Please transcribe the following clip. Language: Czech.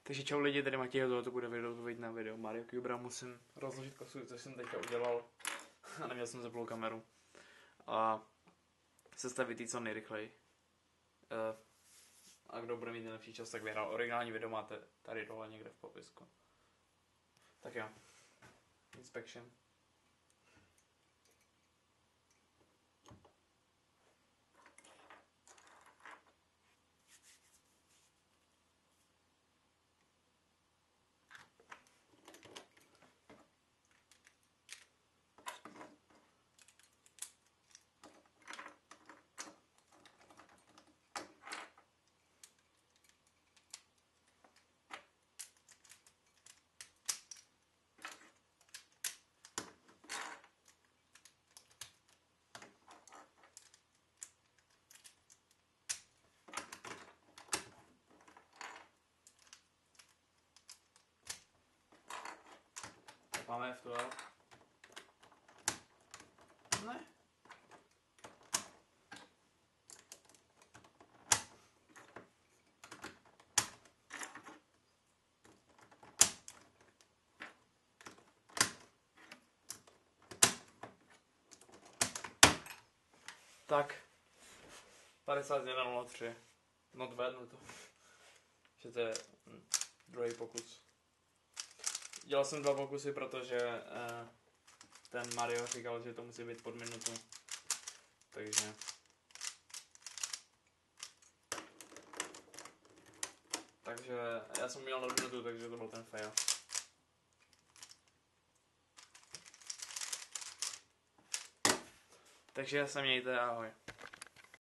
Takže čau lidi, tady Matěj, tohle bude video, to vyjde na video Mario Cubera, musím rozložit kosu, což jsem teďka udělal a neměl jsem zaplou kameru. A sestavit jí co nejrychleji. A kdo bude mít nejlepší čas, tak vyhrál. Originální video máte tady dole někde v popisku. Tak jo. Inspection. Máme F12. Ne. Tak. 51.03. Not bad, no to. Že to je druhý pokus. Dělal jsem 2 pokusy, protože ten Mario říkal, že to musí být pod minutu. Takže... já jsem měl na minutu, takže to byl ten fail. Takže se mějte, ahoj.